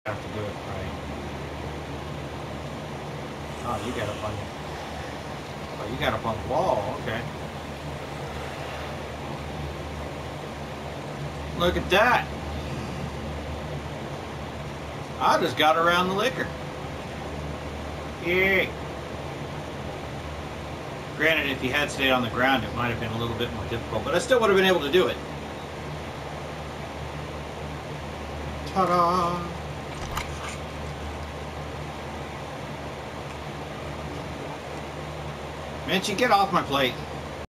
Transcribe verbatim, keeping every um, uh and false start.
have to do it right. Oh, you got up on the... Oh, you got up on the wall. Okay. Look at that. I just got around the liquor. Yay. Granted, if he had stayed on the ground, it might have been a little bit more difficult, but I still would have been able to do it. Ta-da! Minchie, get off my plate.